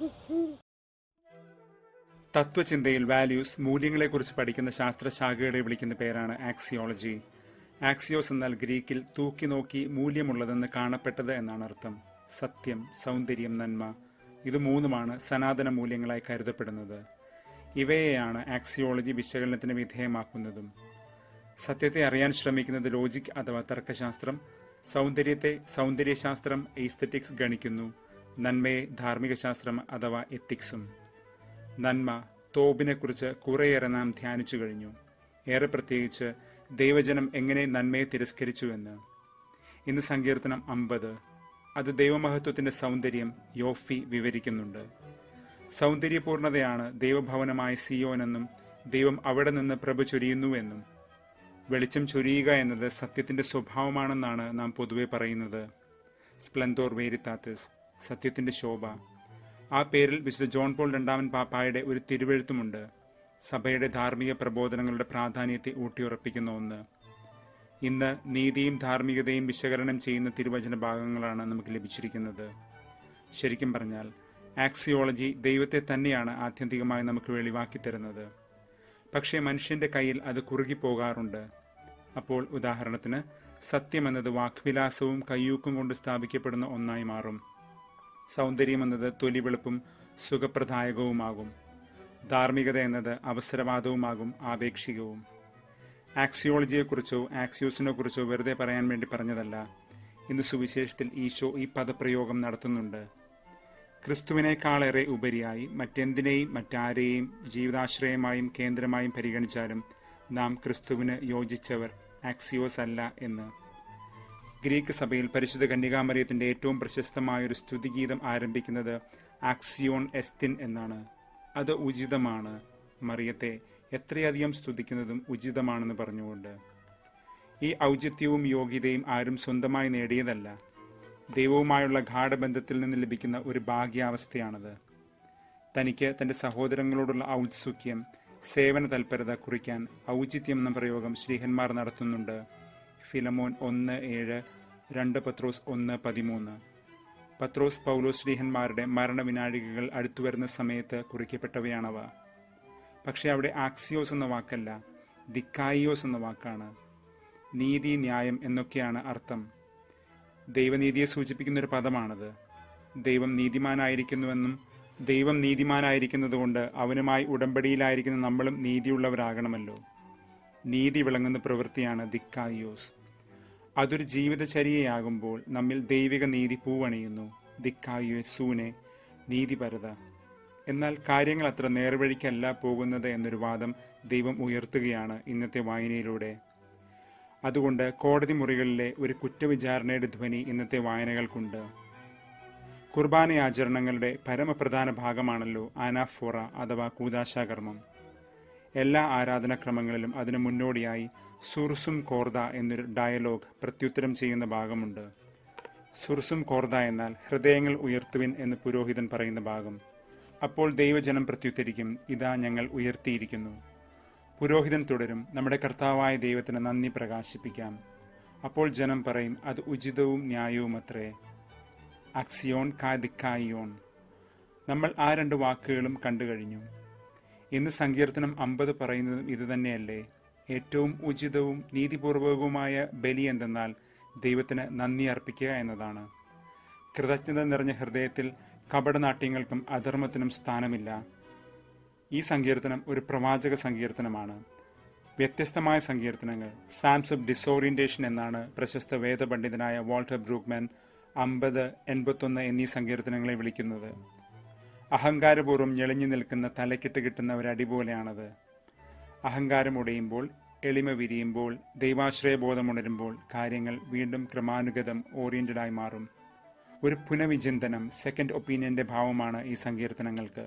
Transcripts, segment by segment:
തത്വചിന്തയിൽ values, മൂല്യങ്ങളെക്കുറിച്ച് പഠിക്കുന്ന ശാസ്ത്രശാഖകളെ വിളിക്കുന്ന പേരാണ് ആക്സിയോളജി. ആക്സിയോസ് എന്നാൽ ഗ്രീക്കിൽ തൂക്കി നോക്കി മൂല്യമുള്ളതെന്ന് കാണപ്പെട്ടത് എന്നാണ് അർത്ഥം. സത്യം, സൗന്ദര്യം, നന്മ, ഇത് മൂന്നുമാണ് സനാതന മൂല്യങ്ങളായി കരുതപ്പെടുന്നത്. ഇവയെയാണ് ആക്സിയോളജി വിശകലനത്തിന് വിധേയമാക്കുന്നതും. സത്യത്തെ അറിയാൻ ശ്രമിക്കുന്നത് ലോജിക് അഥവാ തർക്കശാസ്ത്രം, സൗന്ദര്യത്തെ സൗന്ദര്യശാസ്ത്രം എയ്സ്തെറ്റിക്സ് ഗണിക്കുന്നു, നന്മയെ ധാർമ്മിക ശാസ്ത്രം അഥവാ എത്തിക്സും. നന്മ, തോബിനെക്കുറിച്ച് കുറേയേറെ നാം ധ്യാനിച്ചു കഴിഞ്ഞു. ഏറെ പ്രത്യേകിച്ച് ദൈവജനം എങ്ങനെ നന്മയെ തിരസ്കരിച്ചുവെന്ന്. ഇന്ന് സങ്കീർത്തനം 50 അത് ദൈവമഹത്വത്തിന്റെ സൗന്ദര്യം യോഫി വിവരിക്കുന്നുണ്ട്. സൗന്ദര്യപൂർണതയാണ് ദൈവഭവനമായ സിയോനെന്നും ദൈവം അവിടെ നിന്ന് പ്രഭ ചൊരിയുന്നുവെന്നും. വെളിച്ചം ചൊരിയുക എന്നത് സത്യത്തിന്റെ സ്വഭാവമാണെന്നാണ് നാം പൊതുവെ പറയുന്നത്. സ്പ്ലെൻഡോർ വേരിത്താത്തിസ്, സത്യത്തിന്റെ ശോഭ. ആ പേരിൽ വിശുദ്ധ ജോൺ പോൾ II പാപ്പായുടെ ഒരു തിരുവെഴുത്തുമുണ്ട്. സഭയുടെ ധാർമ്മിക പ്രബോധനങ്ങളുടെ പ്രാധാന്യത്തെ ഊട്ടിയുറപ്പിക്കുന്ന ഒന്ന്. ഇന്ന് നീതിയും ധാർമ്മികതയും വിശകലനം ചെയ്യുന്ന തിരുവചന ഭാഗങ്ങളാണ് നമുക്ക് ലഭിച്ചിരിക്കുന്നത്. ശരിക്കും പറഞ്ഞാൽ ആക്സിയോളജി ദൈവത്തെ തന്നെയാണ് ആത്യന്തികമായി നമുക്ക് വെളിവാക്കി തരുന്നത്. പക്ഷേ മനുഷ്യന്റെ കയ്യിൽ അത് കുറുകിപ്പോകാറുണ്ട്. അപ്പോൾ ഉദാഹരണത്തിന് സത്യമെന്നത് വാക്വിലാസവും കയ്യൂക്കും കൊണ്ട് സ്ഥാപിക്കപ്പെടുന്ന ഒന്നായി മാറും. സൗന്ദര്യമെന്നത് തൊലിവെളുപ്പും സുഖപ്രദായകവുമാകും. ധാർമ്മികത എന്നത് അവസരവാദവുമാകും, ആപേക്ഷികവും. ആക്സിയോളജിയെക്കുറിച്ചോ ആക്സിയോസിനെക്കുറിച്ചോ വെറുതെ പറയാൻ വേണ്ടി പറഞ്ഞതല്ല. ഇന്ന് സുവിശേഷത്തിൽ ഈശോ ഈ പദപ്രയോഗം നടത്തുന്നുണ്ട്. ക്രിസ്തുവിനേക്കാളേറെ ഉപരിയായി മറ്റെന്തിനേയും മറ്റാരെയും ജീവിതാശ്രയമായും കേന്ദ്രമായും പരിഗണിച്ചാലും നാം ക്രിസ്തുവിന് യോജിച്ചവർ, ആക്സിയോസ് അല്ല എന്ന്. ഗ്രീക്ക് സഭയിൽ പരിശുദ്ധ കന്യകാമറിയത്തിന്റെ ഏറ്റവും പ്രശസ്തമായൊരു സ്തുതിഗീതം ആരംഭിക്കുന്നത് ആക്സിയോൺ എസ്തിൻ എന്നാണ്. അത് ഉചിതമാണ്, മറിയത്തെ എത്രയധികം സ്തുതിക്കുന്നതും ഉചിതമാണെന്ന് പറഞ്ഞുകൊണ്ട്. ഈ ഔചിത്യവും യോഗ്യതയും ആരും സ്വന്തമായി നേടിയതല്ല. ദൈവവുമായുള്ള ഗാഢബന്ധത്തിൽ നിന്ന് ലഭിക്കുന്ന ഒരു ഭാഗ്യാവസ്ഥയാണത്. തനിക്ക് തന്റെ സഹോദരങ്ങളോടുള്ള ഔത്സുക്യം, സേവന തൽപരത കുറിക്കാൻ ഔചിത്യം എന്ന പ്രയോഗം ശ്രീഹന്മാർ നടത്തുന്നുണ്ട്. ഫിലമോൻ 1:7, 2 പത്രോസ് 1:13. പത്രോസ് പൗലോസ് ശ്രീഹന്മാരുടെ മരണവിനാഴികകൾ അടുത്തുവരുന്ന സമയത്ത് കുറിക്കപ്പെട്ടവയാണവ. പക്ഷെ അവിടെ ആക്സിയോസ് എന്ന വാക്കല്ല, ദിക്കായിയോസ് എന്ന വാക്കാണ്. നീതി, ന്യായം എന്നൊക്കെയാണ് അർത്ഥം. ദൈവനീതിയെ സൂചിപ്പിക്കുന്നൊരു പദമാണത്. ദൈവം നീതിമാനായിരിക്കുന്നുവെന്നും ദൈവം നീതിമാനായിരിക്കുന്നതുകൊണ്ട് അവനുമായി ഉടമ്പടിയിലായിരിക്കുന്ന നമ്മളും നീതിയുള്ളവരാകണമല്ലോ. നീതി വിളങ്ങുന്ന പ്രവൃത്തിയാണ് ദിക്കായിയോസ്. അതൊരു ജീവിതചര്യയാകുമ്പോൾ നമ്മിൽ ദൈവിക നീതി പൂവണിയുന്നു. ദിക്കായിയോസൂനെ, നീതിപരത. എന്നാൽ കാര്യങ്ങൾ അത്ര നേർവഴിക്കല്ല പോകുന്നത് എന്നൊരു വാദം ദൈവം ഉയർത്തുകയാണ് ഇന്നത്തെ വായനയിലൂടെ. അതുകൊണ്ട് കോടതി മുറികളിലെ ഒരു കുറ്റവിചാരണയുടെ ധ്വനി ഇന്നത്തെ വായനകൾക്കുണ്ട്. കുർബാനയാചരണങ്ങളുടെ പരമപ്രധാന ഭാഗമാണല്ലോ ആനാഫോറ അഥവാ കൂദാശാകർമ്മം. എല്ലാ ആരാധനാക്രമങ്ങളിലും അതിനു മുന്നോടിയായി സുർസും കോർദ എന്നൊരു ഡയലോഗ്, പ്രത്യുത്തരം ചെയ്യുന്ന ഭാഗമുണ്ട്. സുർസും കോർദ എന്നാൽ ഹൃദയങ്ങൾ ഉയർത്തുവിൻ എന്ന് പുരോഹിതൻ പറയുന്ന ഭാഗം. അപ്പോൾ ദൈവജനം പ്രത്യുത്തരിക്കും, ഇതാ ഞങ്ങൾ ഉയർത്തിയിരിക്കുന്നു. പുരോഹിതൻ തുടരും, നമ്മുടെ കർത്താവായ ദൈവത്തിന് നന്ദി പ്രകാശിപ്പിക്കാം. അപ്പോൾ ജനം പറയും, അത് ഉചിതവും ന്യായവുമത്രേ. അക്സിയോൺ കാദിക്കായിയോൺ. നമ്മൾ ആ 2 വാക്കുകളും കണ്ടു കഴിഞ്ഞു. ഇന്ന് സങ്കീർത്തനം 50 പറയുന്നതും ഇതുതന്നെയല്ലേ? ഏറ്റവും ഉചിതവും നീതിപൂർവകവുമായ ബലി എന്തെന്നാൽ ദൈവത്തിന് നന്ദി അർപ്പിക്കുക എന്നതാണ്. കൃതജ്ഞത നിറഞ്ഞ ഹൃദയത്തിൽ കപടനാട്യങ്ങൾക്കും അധർമ്മത്തിനും സ്ഥാനമില്ല. ഈ സങ്കീർത്തനം ഒരു പ്രവാചക സങ്കീർത്തനമാണ്. വ്യത്യസ്തമായ സങ്കീർത്തനങ്ങൾ, സാംസ് ഓഫ് ഡിസോറിയന്റേഷൻ എന്നാണ് പ്രശസ്ത വേദപണ്ഡിതനായ വാൾട്ടർ ബ്രൂക്ക്മാൻ 50, 81 എന്നീ സങ്കീർത്തനങ്ങളെ വിളിക്കുന്നത്. അഹങ്കാരപൂർവ്വം ഞെളിഞ്ഞു നിൽക്കുന്ന തലക്കിട്ട് കിട്ടുന്ന ഒരടി പോലെയാണത്. അഹങ്കാരം ഉടയുമ്പോൾ, എളിമ വിരിയുമ്പോൾ, ദൈവാശ്രയബോധമുണരുമ്പോൾ കാര്യങ്ങൾ വീണ്ടും ക്രമാനുഗതം ഓറിയന്റഡായി മാറും. ഒരു പുനഃവിചിന്തനം, സെക്കൻഡ് ഒപ്പീനിയന്റെ ഭാവമാണ് ഈ സങ്കീർത്തനങ്ങൾക്ക്.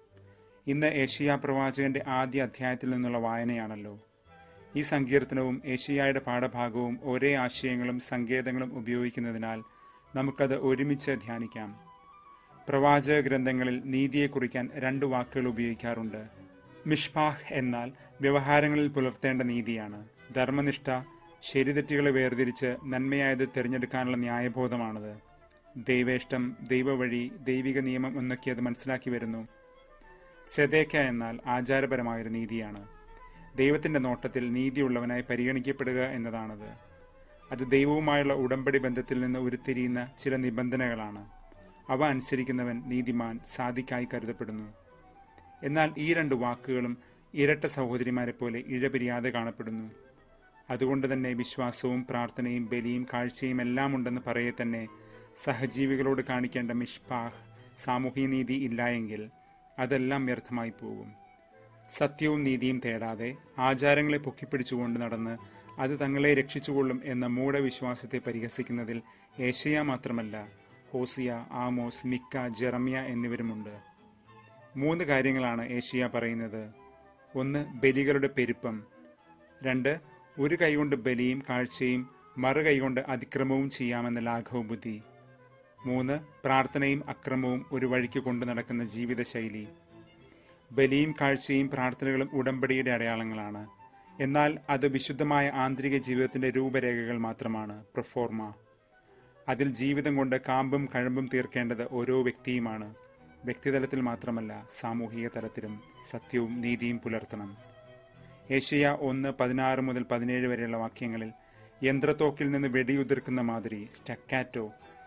ഇന്ന് ഏഷ്യാ പ്രവാചകന്റെ ആദ്യ അധ്യായത്തിൽ നിന്നുള്ള വായനയാണല്ലോ. ഈ സങ്കീർത്തനവും ഏഷ്യായുടെ പാഠഭാഗവും ഒരേ ആശയങ്ങളും സങ്കേതങ്ങളും ഉപയോഗിക്കുന്നതിനാൽ നമുക്കത് ഒരുമിച്ച് ധ്യാനിക്കാം. പ്രവാചക ഗ്രന്ഥങ്ങളിൽ നീതിയെ കുറിക്കാൻ 2 വാക്കുകൾ ഉപയോഗിക്കാറുണ്ട്. മിഷ്പാഹ് എന്നാൽ വ്യവഹാരങ്ങളിൽ പുലർത്തേണ്ട നീതിയാണ്. ധർമ്മനിഷ്ഠ, ശരിതെറ്റുകളെ വേർതിരിച്ച് നന്മയായത് തിരഞ്ഞെടുക്കാനുള്ള ന്യായബോധമാണത്. ദൈവേഷ്ടം, ദൈവവഴി, ദൈവിക നിയമം എന്നൊക്കെ അത് മനസ്സിലാക്കി വരുന്നു. സെദേക്ക എന്നാൽ ആചാരപരമായൊരു നീതിയാണ്. ദൈവത്തിന്റെ നോട്ടത്തിൽ നീതിയുള്ളവനായി പരിഗണിക്കപ്പെടുക എന്നതാണത്. അത് ദൈവവുമായുള്ള ഉടമ്പടി ബന്ധത്തിൽ നിന്ന് ഉരുത്തിരിയുന്ന ചില നിബന്ധനകളാണ്. അവ അനുസരിക്കുന്നവൻ നീതിമാൻ, സാദിക്കായി കരുതപ്പെടുന്നു. എന്നാൽ ഈ രണ്ട് വാക്കുകളും ഇരട്ട സഹോദരിമാരെ പോലെ ഇഴപിരിയാതെ കാണപ്പെടുന്നു. അതുകൊണ്ട് തന്നെ വിശ്വാസവും പ്രാർത്ഥനയും ബലിയും കാഴ്ചയും എല്ലാം ഉണ്ടെന്ന് പറയെ തന്നെ സഹജീവികളോട് കാണിക്കേണ്ട മിഷ്പാഹ്, സാമൂഹിക നീതി ഇല്ലായെങ്കിൽ അതെല്ലാം വ്യർത്ഥമായി പോകും. സത്യവും നീതിയും തേടാതെ ആചാരങ്ങളെ പൊക്കിപ്പിടിച്ചുകൊണ്ട് നടന്ന് അത് തങ്ങളെ രക്ഷിച്ചുകൊള്ളും എന്ന മൂഢവിശ്വാസത്തെ പരിഹസിക്കുന്നതിൽ ഏശയ്യ മാത്രമല്ല, ഹോസിയ, ആമോസ്, മിക്ക, ജെറമ്യ എന്നിവരുമുണ്ട്. 3 കാര്യങ്ങളാണ് ഏശയ്യ പറയുന്നത്. 1. ബലികളുടെ പെരുപ്പം. 2. ഒരു കൈകൊണ്ട് ബലിയും കാഴ്ചയും മറു കൈകൊണ്ട് അതിക്രമവും ചെയ്യാമെന്ന ലാഘവബുദ്ധി. 3. പ്രാർത്ഥനയും അക്രമവും ഒരു വഴിക്ക് കൊണ്ടു നടക്കുന്ന ജീവിതശൈലി. ബലിയും കാഴ്ചയും പ്രാർത്ഥനകളും ഉടമ്പടിയുടെ അടയാളങ്ങളാണ്. എന്നാൽ അത് വിശുദ്ധമായ ആന്തരിക ജീവിതത്തിന്റെ രൂപരേഖകൾ മാത്രമാണ്, പ്രൊഫോർമ. അതിൽ ജീവിതം കൊണ്ട് കാമ്പും കഴമ്പും തീർക്കേണ്ടത് ഓരോ വ്യക്തിയുമാണ്. വ്യക്തിതലത്തിൽ മാത്രമല്ല, സാമൂഹിക തലത്തിലും സത്യവും നീതിയും പുലർത്തണം. ഏശയ്യ 1:16 മുതൽ 17 വരെയുള്ള വാക്യങ്ങളിൽ യന്ത്രത്തോക്കിൽ നിന്ന് വെടിയുതിർക്കുന്ന മാതിരി സ്റ്റക്കാറ്റോ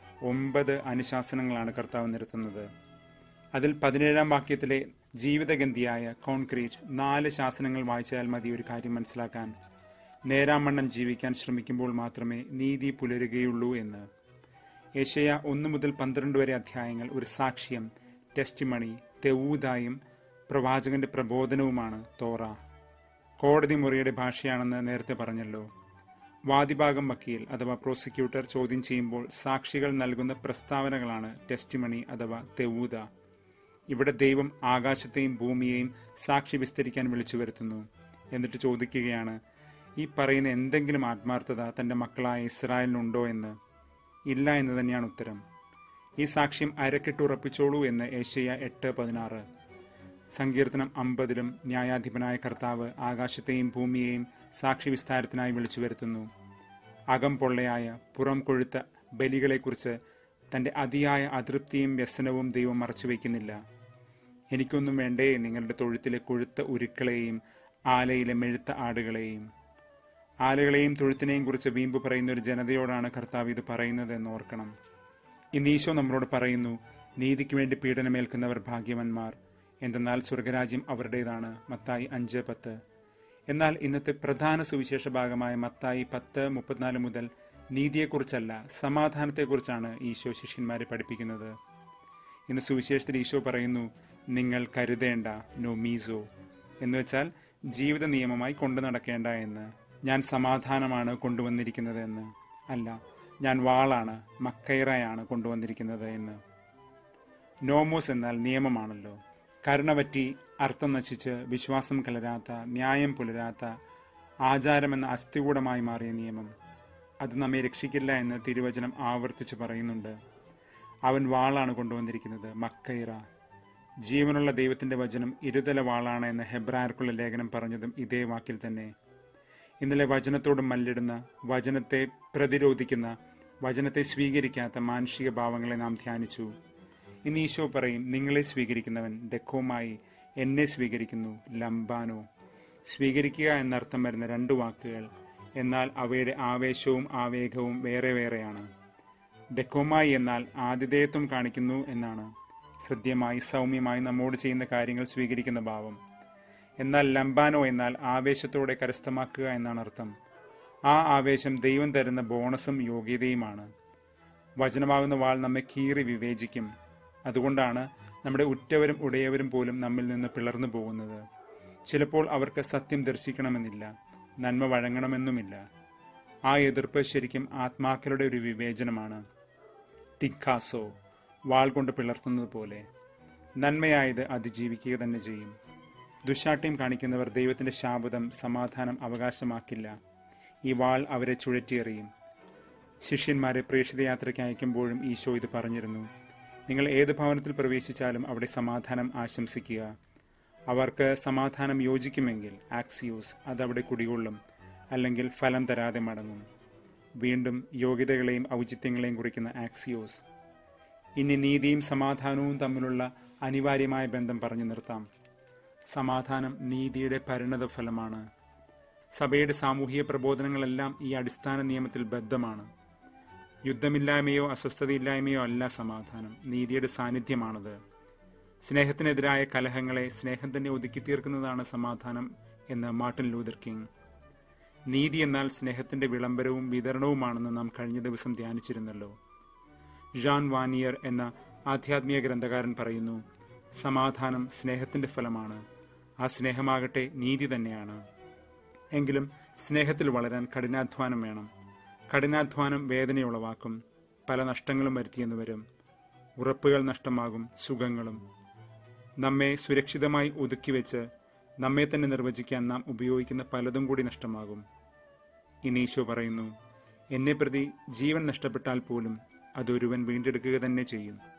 9 അനുശാസനങ്ങളാണ് കർത്താവ് നിരത്തുന്നത്. അതിൽ 17-ാം വാക്യത്തിലെ ജീവിതഗന്ധിയായ കോൺക്രീറ്റ് 4 ശാസനങ്ങൾ വായിച്ചാൽ മതി ഒരു കാര്യം മനസ്സിലാക്കാൻ. നേരാമണ്ണം ജീവിക്കാൻ ശ്രമിക്കുമ്പോൾ മാത്രമേ നീതി പുലരുകയുള്ളൂ എന്ന്. ഏശയ്യ 1 മുതൽ 12 വരെ അധ്യായങ്ങൾ ഒരു സാക്ഷ്യം, ടെസ്റ്റിമണി, തെവൂദായും പ്രവാചകന്റെ പ്രബോധനവുമാണ് തോറ. കോടതി മുറിയുടെ ഭാഷയാണെന്ന് നേരത്തെ പറഞ്ഞല്ലോ. വാദിഭാഗം വക്കീൽ അഥവാ പ്രോസിക്യൂട്ടർ ചോദ്യം ചെയ്യുമ്പോൾ സാക്ഷികൾ നൽകുന്ന പ്രസ്താവനകളാണ് ടെസ്റ്റിമണി അഥവാ തെവൂദ. ഇവിടെ ദൈവം ആകാശത്തെയും ഭൂമിയെയും സാക്ഷി വിസ്തരിക്കാൻ വിളിച്ചു വരുത്തുന്നു. എന്നിട്ട് ചോദിക്കുകയാണ്, ഈ പറയുന്ന എന്തെങ്കിലും ആത്മാർത്ഥത തന്റെ മക്കളായ ഇസ്രായേലിനുണ്ടോ എന്ന്. ഇല്ല എന്ന് തന്നെയാണ് ഉത്തരം. ഈ സാക്ഷ്യം അരക്കിട്ടുറപ്പിച്ചോളൂ എന്ന് ഏശയ്യ 8:16. സങ്കീർത്തനം 50-ലും ന്യായാധിപനായ കർത്താവ് ആകാശത്തെയും ഭൂമിയെയും സാക്ഷി വിസ്താരത്തിനായി വിളിച്ചു വരുത്തുന്നു. അകം പൊള്ളയായ പുറം കൊഴുത്ത ബലികളെക്കുറിച്ച് തന്റെ അതിയായ അതൃപ്തിയും വ്യസനവും ദൈവം മറച്ചുവെക്കുന്നില്ല. എനിക്കൊന്നും വേണ്ടേ നിങ്ങളുടെ തൊഴുത്തിലെ കൊഴുത്ത ഉരുക്കളെയും ആലയിലെ മെഴുത്ത ആടുകളെയും. ആലുകളെയും തൊഴുത്തിനെയും കുറിച്ച് വീമ്പ് പറയുന്ന ഒരു ജനതയോടാണ് കർത്താവ് ഇത് പറയുന്നത് എന്ന് ഓർക്കണം. ഇന്ന് ഈശോ നമ്മളോട് പറയുന്നു, നീതിക്ക് വേണ്ടി പീഡനമേൽക്കുന്നവർ ഭാഗ്യവാന്മാർ, എന്തെന്നാൽ സ്വർഗരാജ്യം അവരുടേതാണ്. മത്തായി 5:10. എന്നാൽ ഇന്നത്തെ പ്രധാന സുവിശേഷ ഭാഗമായ മത്തായി 10:34 മുതൽ നീതിയെക്കുറിച്ചല്ല, സമാധാനത്തെക്കുറിച്ചാണ് ഈശോ ശിഷ്യന്മാരെ പഠിപ്പിക്കുന്നത്. ഇന്ന് സുവിശേഷത്തിൽ ഈശോ പറയുന്നു, നിങ്ങൾ കരുതേണ്ട, നൊമീസോ, എന്ന് വെച്ചാൽ ജീവിത നിയമമായി കൊണ്ടു നടക്കേണ്ട എന്ന്. ഞാൻ സമാധാനമാണ് കൊണ്ടുവന്നിരിക്കുന്നത് എന്ന് അല്ല, ഞാൻ വാളാണ്, മക്കൈറയാണ് കൊണ്ടുവന്നിരിക്കുന്നത് എന്ന്. നോമോസ് എന്നാൽ നിയമമാണല്ലോ. കരുണ പറ്റി അർത്ഥം നശിച്ച് വിശ്വാസം കലരാത്ത, ന്യായം പുലരാത്ത, ആചാരമെന്ന അസ്ഥികൂടമായി മാറിയ നിയമം. അത് നമ്മെ രക്ഷിക്കില്ല എന്ന് തിരുവചനം ആവർത്തിച്ച് പറയുന്നുണ്ട്. അവൻ വാളാണ് കൊണ്ടുവന്നിരിക്കുന്നത്, മക്കൈറ. ജീവനുള്ള ദൈവത്തിന്റെ വചനം ഇരുതല വാളാണ് എന്ന് ഹെബ്രായർക്കുള്ള ലേഖനം പറഞ്ഞതും ഇതേ വാക്കിൽ തന്നെ. ഇന്നലെ വചനത്തോട് മല്ലിടുന്ന, വചനത്തെ പ്രതിരോധിക്കുന്ന, വചനത്തെ സ്വീകരിക്കാത്ത മാനുഷിക ഭാവങ്ങളെ നാം ധ്യാനിച്ചു. ഇന്ന് ഈശോ പറയും, നിങ്ങളെ സ്വീകരിക്കുന്നവൻ ഡെക്കോമായി, എന്നെ സ്വീകരിക്കുന്നു, ലംബാനോ. സ്വീകരിക്കുക എന്നർത്ഥം വരുന്ന 2 വാക്കുകൾ, എന്നാൽ അവയുടെ ആവേശവും ആവേഗവും വേറെ വേറെയാണ്. ഡെക്കോമായി എന്നാൽ ആതിഥേയത്വം കാണിക്കുന്നു എന്നാണ്. ഹൃദ്യമായി സൗമ്യമായി നമ്മോട് ചെയ്യുന്ന കാര്യങ്ങൾ സ്വീകരിക്കുന്ന ഭാവം. എന്നാൽ ലംബാനോ എന്നാൽ ആവേശത്തോടെ കരസ്ഥമാക്കുക എന്നാണ് അർത്ഥം. ആ ആവേശം ദൈവം തരുന്ന ബോണസും യോഗ്യതയുമാണ്. വചനമാകുന്ന വാൾ നമ്മെ കീറി വിവേചിക്കും. അതുകൊണ്ടാണ് നമ്മുടെ ഉറ്റവരും ഉടയവരും പോലും നമ്മിൽ നിന്ന് പിളർന്നു പോകുന്നത്. ചിലപ്പോൾ അവർക്ക് സത്യം ദർശിക്കണമെന്നില്ല, നന്മ വഴങ്ങണമെന്നുമില്ല. ആ എതിർപ്പ് ശരിക്കും ആത്മാക്കളുടെ ഒരു വിവേചനമാണ്. ടിക്കാസോ, വാൾ കൊണ്ട് പിളർത്തുന്നത് പോലെ. നന്മയായത് അതിജീവിക്കുക തന്നെ ചെയ്യും. ദുശാഠ്യം കാണിക്കുന്നവർ ദൈവത്തിന്റെ ശാപതം, സമാധാനം അവകാശമാക്കില്ല. ഈ വാൾ അവരെ ചുഴറ്റിയെറിയും. ശിഷ്യന്മാരെ പ്രേക്ഷിതയാത്രയ്ക്ക് അയക്കുമ്പോഴും ഈശോ ഇത് പറഞ്ഞിരുന്നു. നിങ്ങൾ ഏത് ഭവനത്തിൽ പ്രവേശിച്ചാലും അവിടെ സമാധാനം ആശംസിക്കുക. അവർക്ക് സമാധാനം യോജിക്കുമെങ്കിൽ ആക്സിയോസ് അതവിടെ കുടികൊള്ളും, അല്ലെങ്കിൽ ഫലം തരാതെ മടങ്ങും. വീണ്ടും യോഗ്യതകളെയും ഔചിത്യങ്ങളെയും കുറിക്കുന്ന ആക്സിയോസ്. ഇനി നീതിയും സമാധാനവും തമ്മിലുള്ള അനിവാര്യമായ ബന്ധം പറഞ്ഞു നിർത്താം. സമാധാനം നീതിയുടെ പരിണത ഫലമാണ്. സഭയുടെ സാമൂഹിക പ്രബോധനങ്ങളെല്ലാം ഈ അടിസ്ഥാന നിയമത്തിൽ ബദ്ധമാണ്. യുദ്ധമില്ലായ്മയോ അസ്വസ്ഥതയില്ലായ്മയോ അല്ല സമാധാനം, നീതിയുടെ സാന്നിധ്യമാണത്. സ്നേഹത്തിനെതിരായ കലഹങ്ങളെ സ്നേഹം തന്നെ ഒതുക്കി തീർക്കുന്നതാണ് സമാധാനം എന്ന് മാർട്ടിൻ ലൂതർ കിങ്. നീതി എന്നാൽ സ്നേഹത്തിന്റെ വിളംബരവും വിതരണവുമാണെന്ന് നാം കഴിഞ്ഞ ദിവസം ധ്യാനിച്ചിരുന്നല്ലോ. ജാൻ വാനിയർ എന്ന ആധ്യാത്മിക ഗ്രന്ഥകാരൻ പറയുന്നു, സമാധാനം സ്നേഹത്തിന്റെ ഫലമാണ്. ആ സ്നേഹമാകട്ടെ നീതി തന്നെയാണ്. എങ്കിലും സ്നേഹത്തിൽ വളരാൻ കഠിനാധ്വാനം വേണം. കഠിനാധ്വാനം വേദനയുളവാക്കും, പല നഷ്ടങ്ങളും വരുത്തിയെന്ന് വരും. ഉറപ്പുകൾ നഷ്ടമാകും, സുഖങ്ങളും. നമ്മെ സുരക്ഷിതമായി ഒതുക്കിവെച്ച് നമ്മെ തന്നെ നിർവചിക്കാൻ നാം ഉപയോഗിക്കുന്ന പലതും കൂടി നഷ്ടമാകും. ഇനി ഈശോ പറയുന്നു, എന്നെ പ്രതി ജീവൻ നഷ്ടപ്പെട്ടാൽ പോലും അതൊരുവൻ വീണ്ടെടുക്കുക തന്നെ ചെയ്യും.